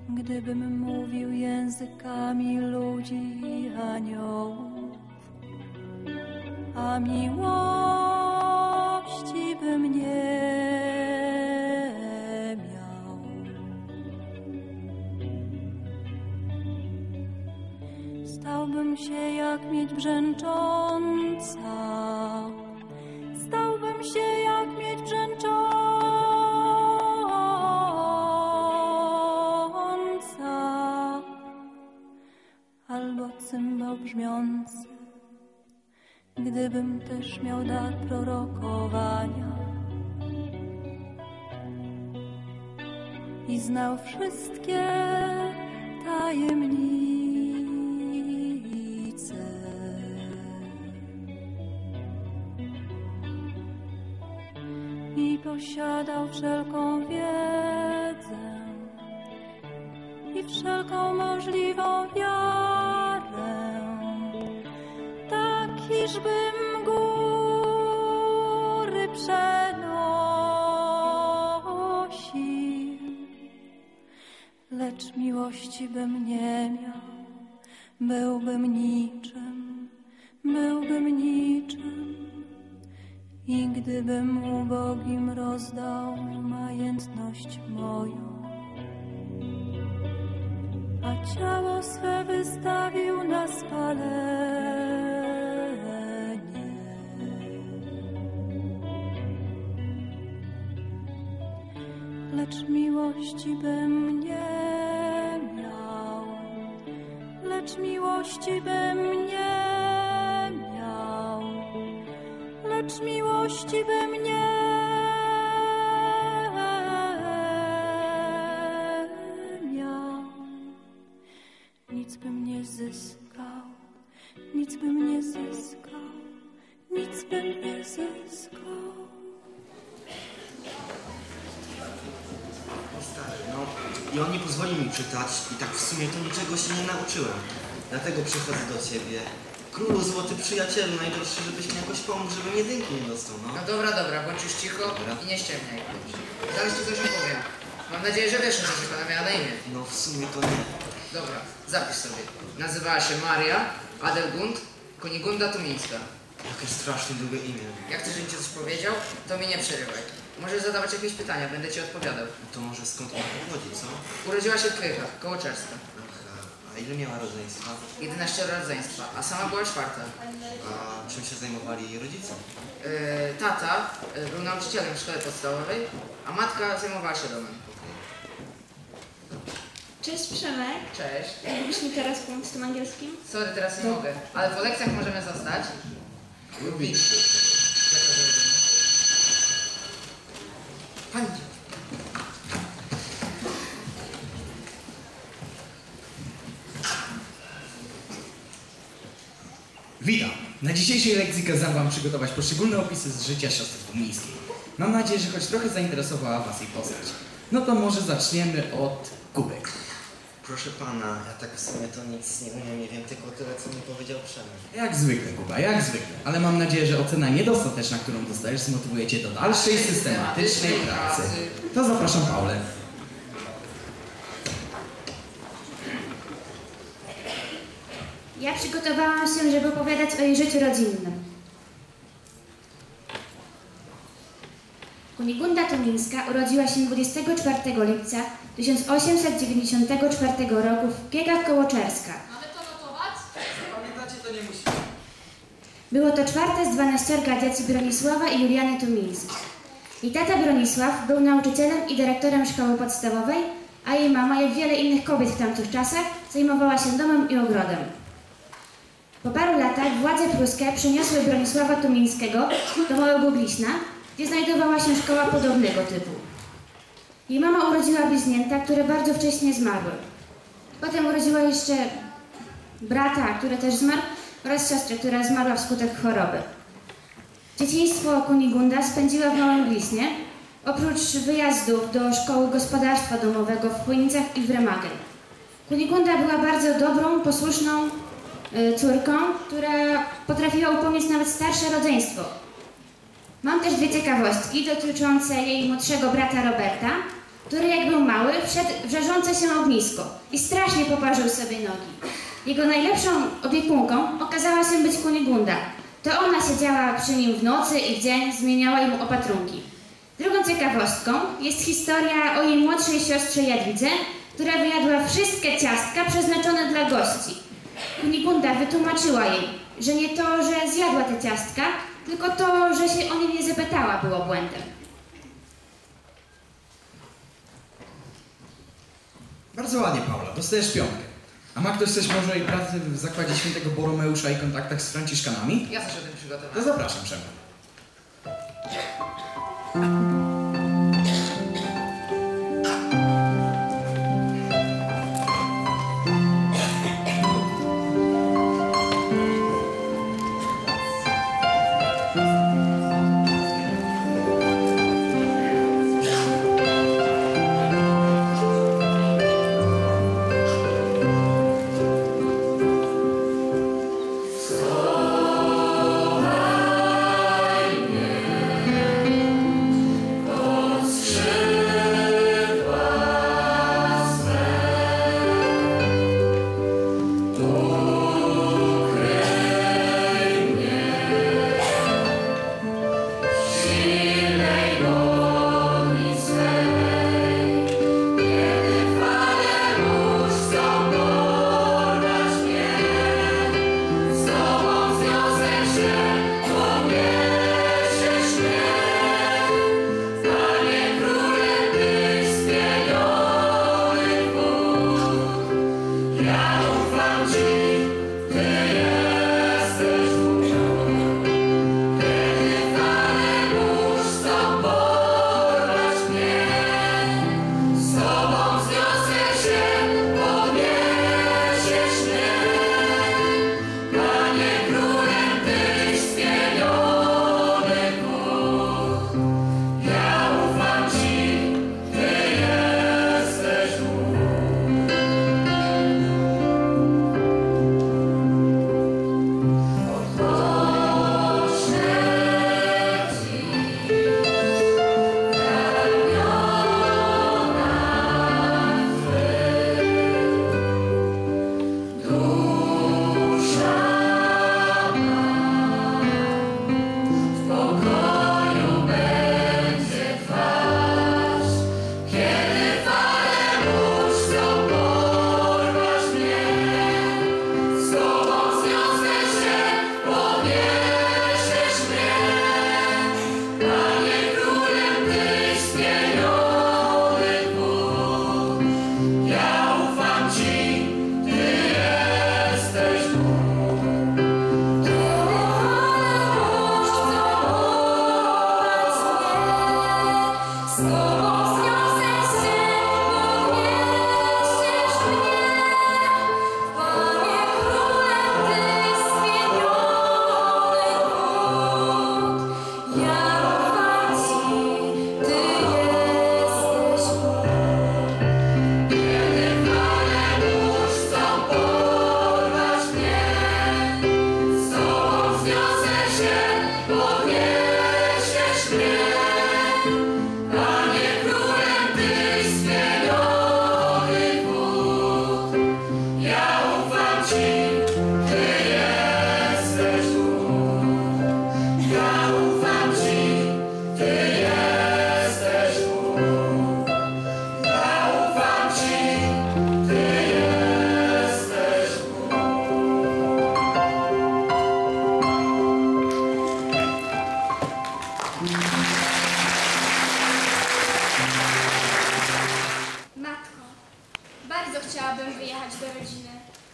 gdybym mówił językami ludzi i aniołów, a miłości bym nie miał. Stałbym się jak miedź brzęcząca, stałbym się jak miedź brzęcząca, albo cymbał brzmiący, gdybym też miał dar prorokowania i znał wszystkie tajemnice i posiadał wszelką wiedzę i wszelką możliwą wiarę, tak iżbym góry przenosił, lecz miłości bym nie miał, byłbym niczym, i gdybym ubogim rozdał majętność moją, a ciało swe wystawił na spalenie, lecz miłości bym nie miał, lecz miłości bym nie miał, lecz miłości bym nie miał. Nic bym nie zyskał, nic bym nie zyskał, nic bym nie zyskał. O stary, no i on nie pozwoli mi czytać i tak w sumie to niczego się nie nauczyłem. Dlatego przychodzę do ciebie. Królu, złoty przyjacielu, najdroższy, żebyś mi jakoś pomógł, żebym jedynki nie dostał, no. No dobra, bądź już cicho i nie ściemniaj. Zaraz ci coś opowiem. Mam nadzieję, że wiesz, że ona miała na imię. No w sumie to nie. Dobra, zapisz sobie. Nazywała się Maria Adelgund Kunigunda Tumińska. Jakie strasznie długie imię. Jak chcesz, żebym ci coś powiedział, to mi nie przerywaj. Możesz zadawać jakieś pytania, będę ci odpowiadał. No to może skąd ona pochodzi, co? Urodziła się w Krychach, koło Czerska. Aha, a ile miała rodzeństwa? 11 rodzeństwa, a sama była czwarta. A czym się zajmowali jej rodzice? Tata był nauczycielem w szkole podstawowej, a matka zajmowała się domem. Cześć Przemek. Cześć. Mógłbyś mi teraz pomóc z tym angielskim? Sorry, teraz nie mogę, ale po lekcjach możemy zostać. Lubi. Pani. Witam! Na dzisiejszej lekcji kazałem wam przygotować poszczególne opisy z życia siostry Tumińskiej. Mam nadzieję, że choć trochę zainteresowała was jej postać. No to może zaczniemy od Kuby. Proszę pana, ja tak w sumie to nic nie umiem, nie wiem tylko tyle, co mi powiedział Przemek. Jak zwykle, Kuba, jak zwykle. Ale mam nadzieję, że ocena niedostateczna, którą dostajesz, zmotywuje cię do dalszej systematycznej pracy. To zapraszam Paulę. Ja przygotowałam się, żeby opowiadać o jej życiu rodzinnym. Kunigunda Tumińska urodziła się 24 lipca 1894 roku w Piegach koło Czerska. Mamy to notować? Pamiętacie, to nie musi. Było to czwarte z 12 dzieci Bronisława i Juliany Tumińskich. Jej tata Bronisław był nauczycielem i dyrektorem szkoły podstawowej, a jej mama, jak wiele innych kobiet w tamtych czasach, zajmowała się domem i ogrodem. Po paru latach władze pruskie przeniosły Bronisława Tumińskiego do Małego Gliśna, gdzie znajdowała się szkoła podobnego typu. Jej mama urodziła bliźnięta, które bardzo wcześnie zmarły. Potem urodziła jeszcze brata, który też zmarł, oraz siostrę, która zmarła wskutek choroby. Dzieciństwo Kunigunda spędziła w Małym Gliśnie, oprócz wyjazdów do szkoły gospodarstwa domowego w Chojnicach i w Remagen. Kunigunda była bardzo dobrą, posłuszną córką, która potrafiła upomnieć nawet starsze rodzeństwo. Mam też dwie ciekawostki dotyczące jej młodszego brata Roberta. który jak był mały wszedł w żarzące się ognisko i strasznie poparzył sobie nogi. Jego najlepszą opiekunką okazała się być Kunigunda. To ona siedziała przy nim w nocy i w dzień, zmieniała mu opatrunki. Drugą ciekawostką jest historia o jej młodszej siostrze Jadwidze, która wyjadła wszystkie ciastka przeznaczone dla gości. Kunigunda wytłumaczyła jej, że nie to, że zjadła te ciastka, tylko to, że się o nie nie zapytała, było błędem. Bardzo ładnie, Paula, dostajesz piątkę. A ma ktoś coś może i pracy w zakładzie świętego Boromeusza i kontaktach z Franciszkanami? Ja coś o tym To przygotowałem. zapraszam, Przemo. Matko, bardzo chciałabym wyjechać do rodziny.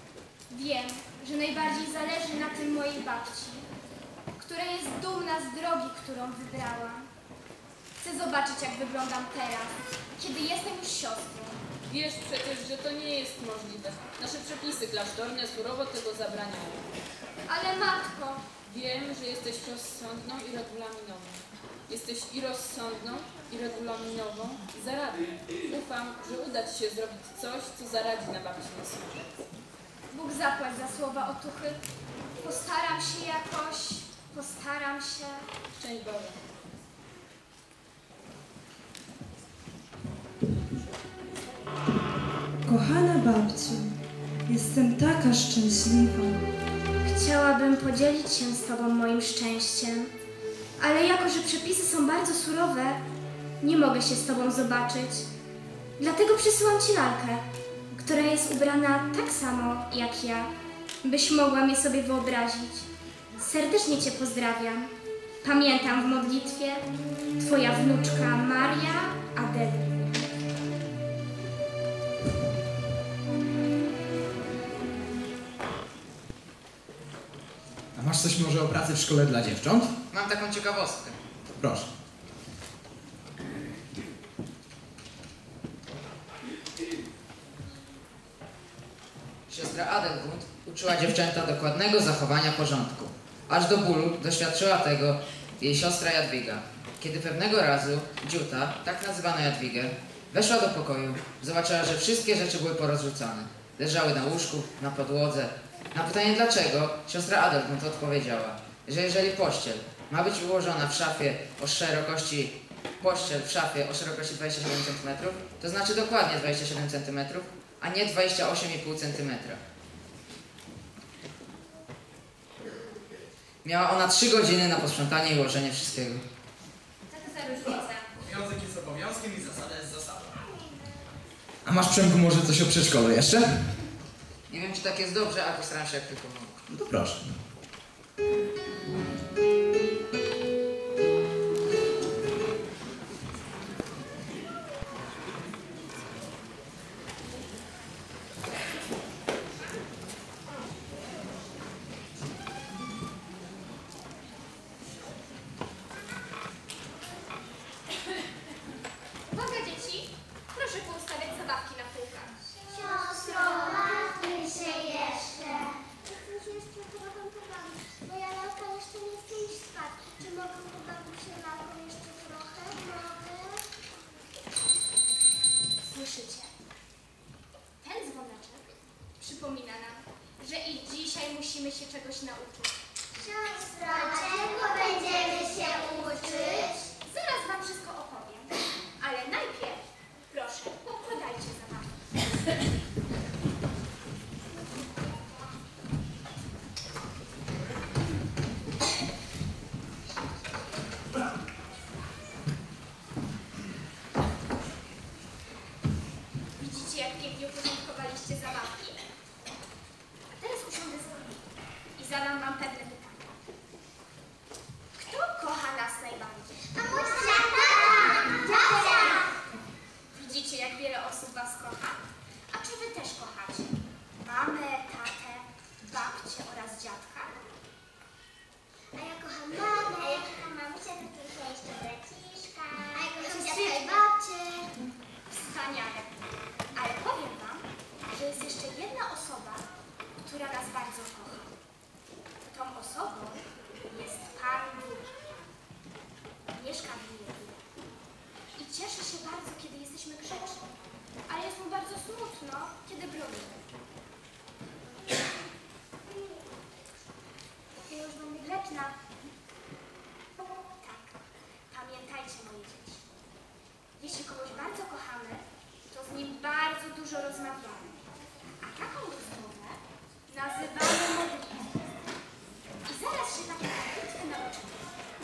Wiem, że najbardziej zależy na tym mojej babci, która jest dumna z drogi, którą wybrałam. Chcę zobaczyć, jak wyglądam teraz, kiedy jestem już siostrą. Wiesz przecież, że to nie jest możliwe. Nasze przepisy klasztorne surowo tego zabraniają. Ale matko, Wiem, że jesteś rozsądną i regulaminową. Jesteś i rozsądną, i regulaminową, i zaradną. Ufam, że uda ci się zrobić coś, co zaradzi na babcię służbę. Bóg zapłać za słowa otuchy. Postaram się jakoś, postaram się. Szczęść Boże. Kochana babciu, jestem taka szczęśliwa. Chciałabym podzielić się z Tobą moim szczęściem, ale jako, że przepisy są bardzo surowe, nie mogę się z Tobą zobaczyć. Dlatego przysyłam Ci lalkę, która jest ubrana tak samo jak ja, byś mogła mnie sobie wyobrazić. Serdecznie Cię pozdrawiam. Pamiętam w modlitwie Twoja wnuczka Maria Adeli. A masz coś może o pracy w szkole dla dziewcząt? Mam taką ciekawostkę. Proszę. Siostra Adelgund uczyła dziewczęta dokładnego zachowania porządku. Aż do bólu doświadczyła tego jej siostra Jadwiga. Kiedy pewnego razu Dziuta, tak nazywano Jadwigę, weszła do pokoju, zobaczyła, że wszystkie rzeczy były porozrzucane. Leżały na łóżku, na podłodze. Na pytanie dlaczego, siostra Adelgund odpowiedziała, że jeżeli pościel ma być ułożona w szafie o szerokości 27 cm, to znaczy dokładnie 27 cm, a nie 28,5 cm. Miała ona 3 godziny na posprzątanie i ułożenie wszystkiego. Co to za różnica? Obowiązek jest obowiązkiem i zasada jest zasadą. A masz, Przemku, może coś o przedszkolu jeszcze? Nie wiem, czy tak jest dobrze, ale postaram się jak tylko mogę. No to proszę. Uwaga dzieci, proszę poustawiać zabawki na półkach. Siostro, martwię się jeszcze. Chcę się jeszcze chyba tam pobawić. Moja lalka jeszcze nie chce iść spać. Czy mogę pobawić się lalką jeszcze trochę? Mogę? Słyszycie? Ten dzwoneczek przypomina nam, że i dzisiaj musimy się czegoś nauczyć. Siostro, czego będziemy się uczyć? Zaraz wam wszystko opowiem, ale najpierw proszę, poukładajcie zabawki. Widzicie, jak pięknie uporządkowaliście zabawki? A teraz usiądę z wami i zadam wam pewne pytania. Kto kocha nas najbardziej? Mamusia, tata, Widzicie, jak wiele osób was kocha? A czy wy też kochacie? Mamę, tatę, babcię oraz dziadka? A ja kocham mamę. A ja kocham mamusię, tatusia, jeszcze braciszka. A ja kocham dziadka i babcię. Wspaniale. Ale powiem wam, że jest jeszcze jedna osoba, która nas bardzo kocha. Tą osobą jest Pan Bóg. Mieszka w niebie. I cieszy się bardzo, kiedy jesteśmy grzeczni. Ale jest mu bardzo smutno, kiedy bronimy. Ja już będę grzeczna. Tak. Pamiętajcie, moje dzieci. Jeśli kogoś bardzo kochamy, to z nim bardzo dużo rozmawiamy. A taką rozmowę nazywamy modlitwą. I zaraz się takiej modlitwy nauczymy.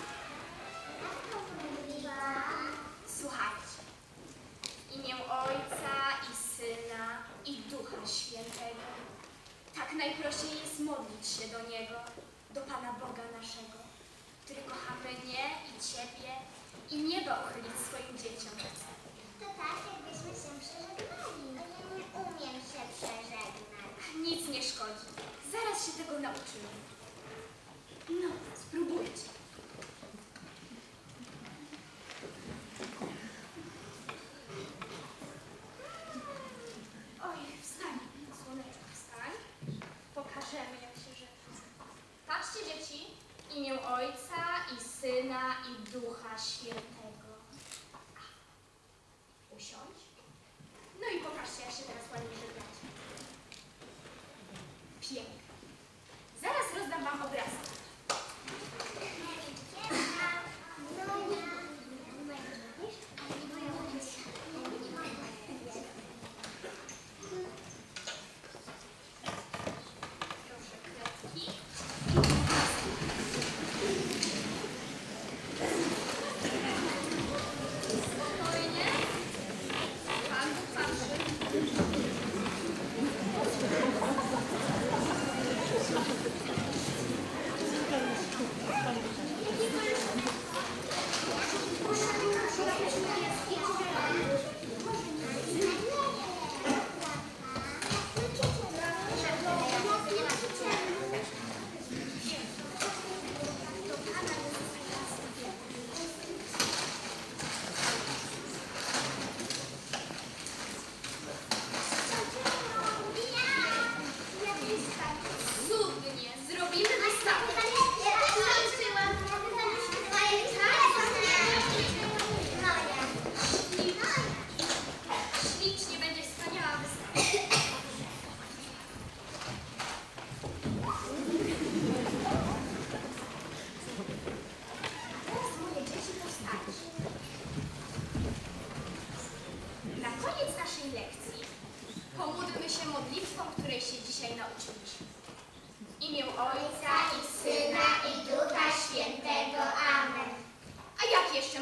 Słuchajcie. W imię Ojca i Syna i Ducha Świętego. Tak najprościej jest modlić się do Niego, do Pana Boga naszego, który kocha mnie i Ciebie i nieba uchylić swoim dzieciom. To tak, jakbyśmy się przeżegnali. A ja nie umiem się przeżegnać. Nic nie szkodzi. Zaraz się tego nauczymy. No, spróbujcie. Oj, wstań, słoneczko, wstań. Pokażemy, jak się żegna. Patrzcie, dzieci, w imię Ojca i Syna i Ducha Świętego. Usiądź. No i pokażcie, jak się teraz ładnie żegnacie. Pięknie. Zaraz rozdam wam obrazki.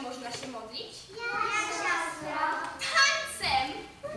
można się modlić? Jak siostro? Tańcem!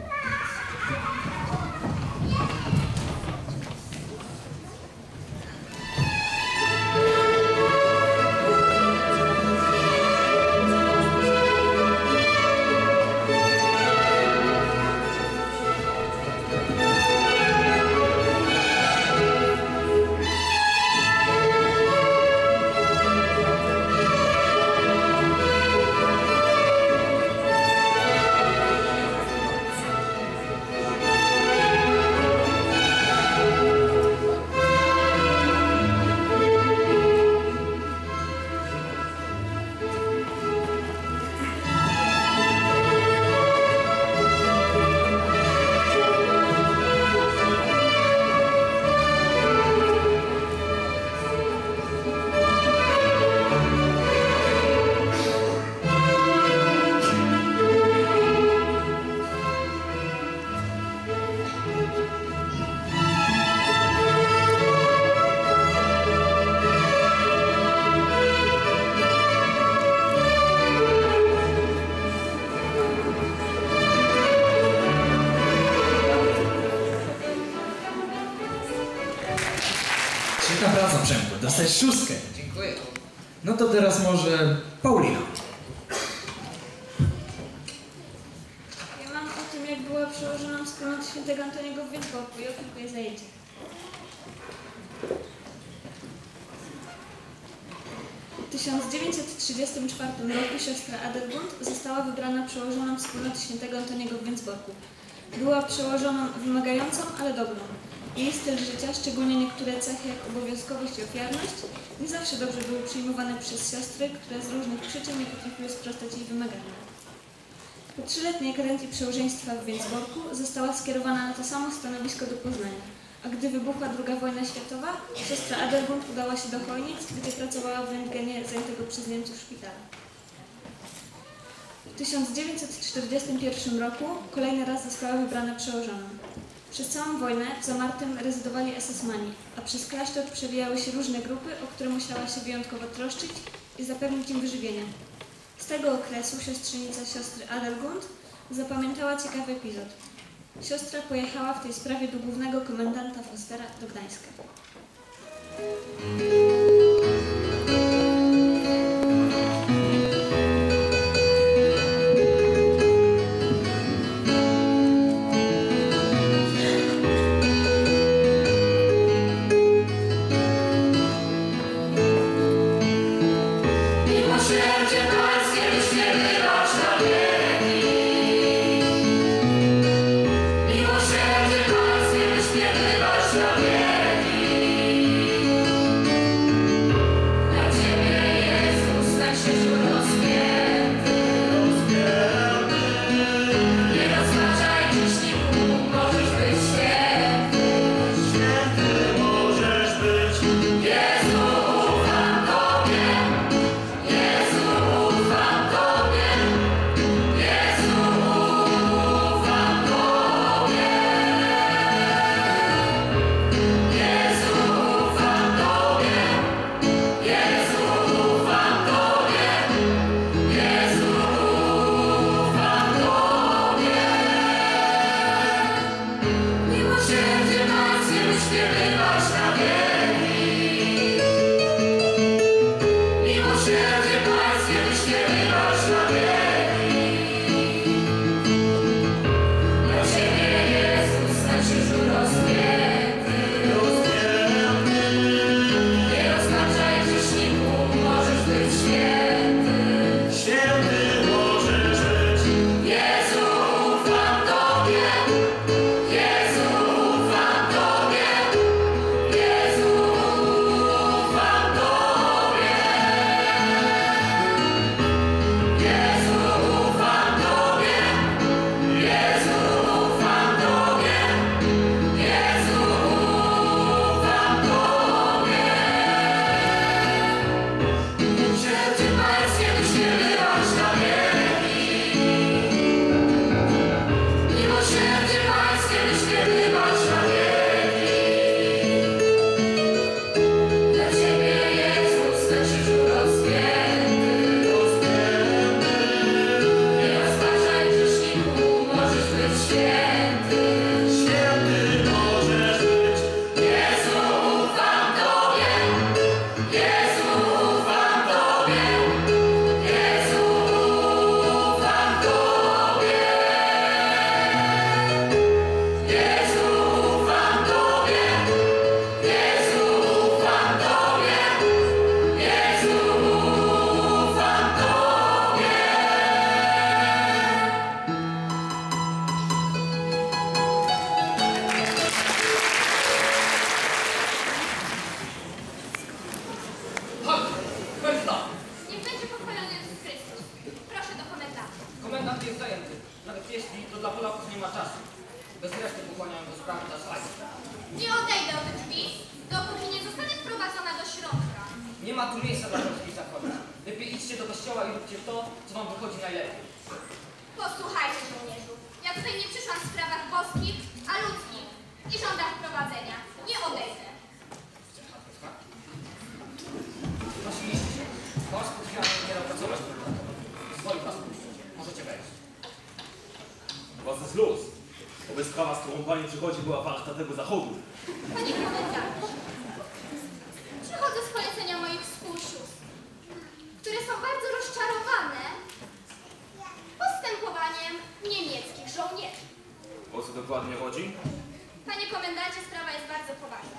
Świetna praca, Przemku. Dostajesz 6. Dziękuję. No to teraz może Paulina. Ja mam o tym, jak była przełożoną wspólnoty świętego Antoniego w Więcborku i o kilku jej zajęciach. W 1934 roku siostra Adelgund została wybrana przełożoną wspólnoty świętego Antoniego w Więcborku. Była przełożoną wymagającą, ale dobrą. Jej styl życia, szczególnie niektóre cechy jak obowiązkowość i ofiarność, nie zawsze dobrze były przyjmowane przez siostry, które z różnych przyczyn nie potrafiły sprostać jej wymaganiom. Po 3-letniej kadencji przełożeństwa w Więcborku została skierowana na to samo stanowisko do Poznania, a gdy wybuchła II wojna światowa, siostra Adelgund udała się do Chojnic, gdzie pracowała w rentgenie zajętego przez Niemców szpitala. W 1941 roku kolejny raz została wybrana przełożoną. Przez całą wojnę w Zamartym rezydowali SS-mani, a przez klasztor przewijały się różne grupy, o które musiała się wyjątkowo troszczyć i zapewnić im wyżywienie. Z tego okresu siostrzenica siostry Adelgund zapamiętała ciekawy epizod. Siostra pojechała w tej sprawie do głównego komendanta Fostera do Gdańska. Jezu, Polaków nie ma czasu. Bez reszty pochłaniają do sprawy dla swajs. Nie odejdę od drzwi, dopóki nie zostanę wprowadzona do środka. Nie ma tu miejsca dla polskich zakonów. Lepiej idźcie do kościoła i róbcie to, co wam wychodzi najlepiej. Posłuchajcie, żołnierzu. Ja tutaj nie przyszłam w sprawach boskich, a ludzkich. I żądam wprowadzenia. Nie odejdę. Prosiliście się. Wasz podwiadny nie opracować prokuratora. Zwoli was puścić. Możecie wejść. Was jest luz. Oby sprawa, z którą pani przychodzi, była warta tego zachodu. Panie komendancie, przychodzę z polecenia moich współsióstr, które są bardzo rozczarowane postępowaniem niemieckich żołnierzy. O co dokładnie chodzi? Panie komendancie, sprawa jest bardzo poważna.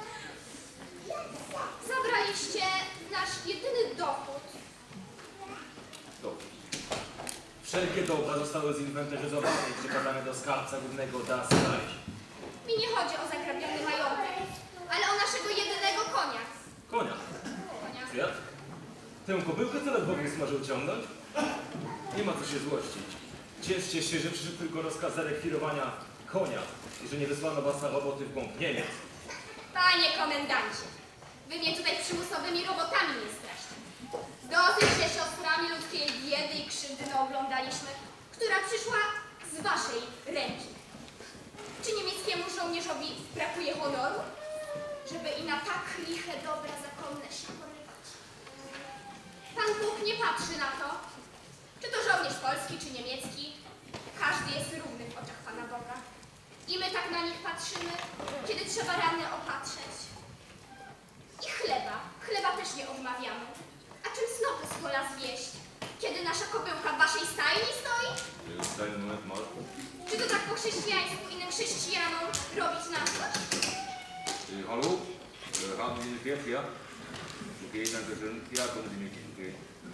Zabraliście nasz jedyny dochód. Dobrze. Wszelkie dobra zostały zinwentaryzowane i przekazane do skarbca głównego Das Reich. Mi nie chodzi o zagrabiony majątek, ale o naszego jedynego konia. Konia. Kwiat? Tę kobyłkę co ledwo smażył ciągnąć? Nie ma co się złościć. Cieszcie się, że przyszedł tylko rozkaz zarekwirowania konia i że nie wysłano was na roboty w głąb Niemiec. Panie komendancie, wy mnie tutaj przymusowymi robotami nie straszcie. Dosyć się siostrami ludzkiej biedy i krzywdy oglądaliśmy, która przyszła z waszej ręki. Czy niemieckiemu żołnierzowi brakuje honoru, żeby i na tak liche dobra zakonne się porywać? Pan Bóg nie patrzy na to, czy to żołnierz polski, czy niemiecki. Każdy jest równy w oczach Pana Boga. I my tak na nich patrzymy, kiedy trzeba rany opatrzeć. I chleba też nie odmawiamy. A czym snopy z pola zwieść, kiedy nasza kobyłka w waszej stajni stoi? Stajny moment, Marku. Czy to tak po chrześcijańsku innym chrześcijanom robić na coś? Hallo? Haben Sie ein Pferd hier? Okay, danke schön. Ja, kommen Sie mit. Okay.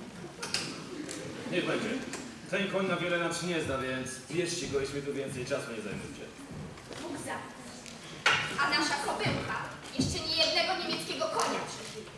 Niech będzie. Ten koń na wiele nam się nie zda, więc bierzcie go, jeśli tu więcej czasu nie zajmujcie. Bóg zapłać. A nasza kobyłka jeszcze nie jednego niemieckiego konia przeżyła.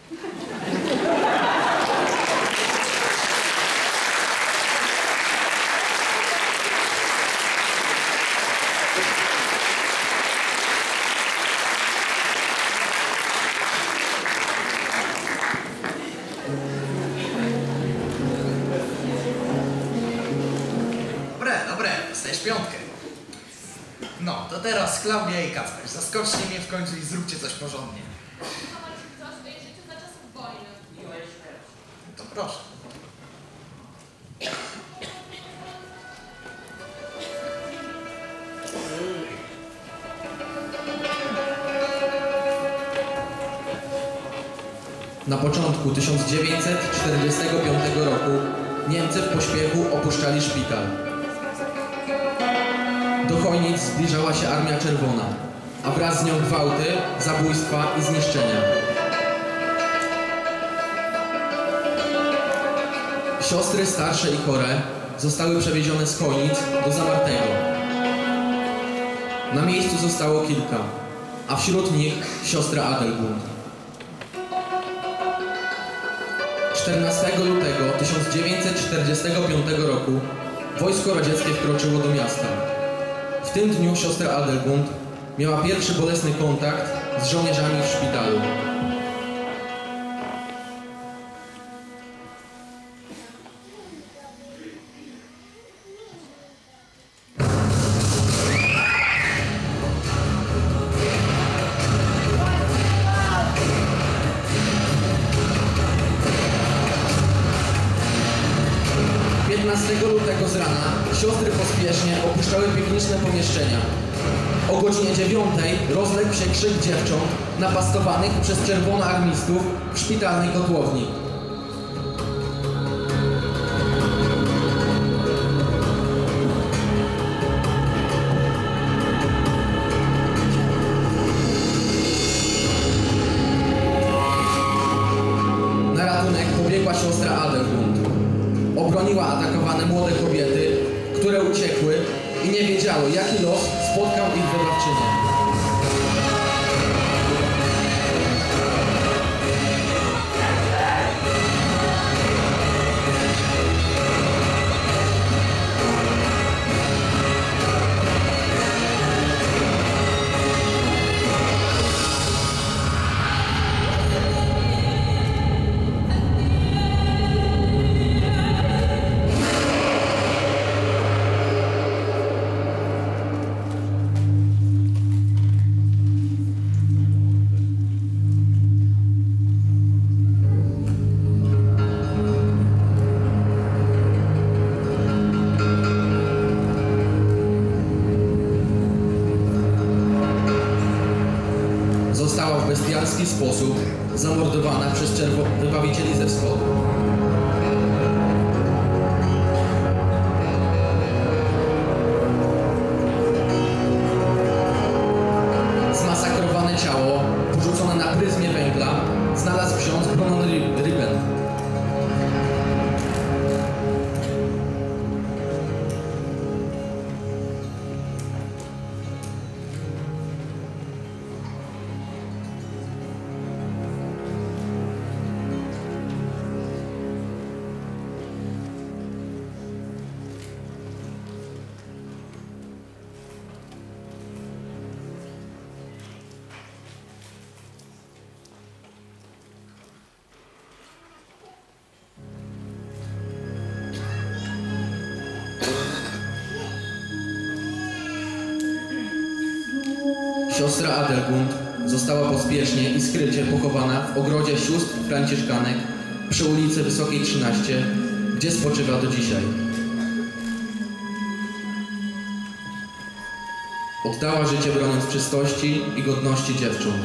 Dobre, dostajesz piątkę. No, to teraz Klaudia i Kacper. Zaskoczcie mnie w końcu i zróbcie coś porządnie. Co o swoim życiu za czasów wojny? To proszę. Na początku 1945 roku Niemcy w pośpiechu opuszczali szpital. Do Chojnic zbliżała się Armia Czerwona, a wraz z nią gwałty, zabójstwa i zniszczenia. Siostry starsze i chore zostały przewiezione z Chojnic do Zamartego. Na miejscu zostało kilka, a wśród nich siostra Adelbund. 14 lutego 1945 roku wojsko radzieckie wkroczyło do miasta. W tym dniu siostra Adelbund miała pierwszy bolesny kontakt z żołnierzami w szpitalu. Lutego z rana siostry pospiesznie opuszczały piwniczne pomieszczenia. O godzinie 9 rozległ się krzyk dziewcząt napastowanych przez czerwonoarmistów w szpitalnej kotłowni. Na ratunek pobiegła siostra Adelbund. Obroniła atakowane młode kobiety, które uciekły i nie wiedziały, jaki los spotkał ich wybawczynię. bestialski sposób zamordowana przez wybawicieli ze wschodu. Zmasakrowane ciało, porzucone na pryzmie węgla, znalazł ksiądz Brunon Ribben. Siostra Adelgund została pospiesznie i skrycie pochowana w ogrodzie sióstr franciszkanek przy ulicy Wysokiej 13, gdzie spoczywa do dzisiaj. Oddała życie broniąc czystości i godności dziewcząt.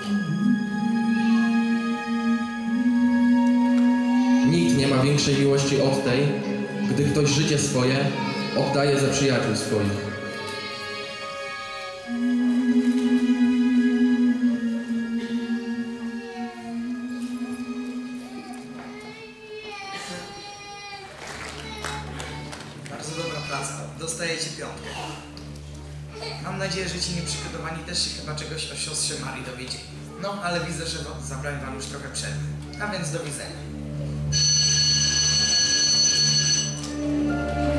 Nikt nie ma większej miłości od tej, gdy ktoś życie swoje oddaje za przyjaciół swoich. Bardzo dobra praca. Dostajecie piątkę. Mam nadzieję, że ci nieprzygotowani też się chyba czegoś o siostrze Marii dowiedzieli. No, ale widzę, że zabrałem wam już trochę przerwy. A więc do widzenia.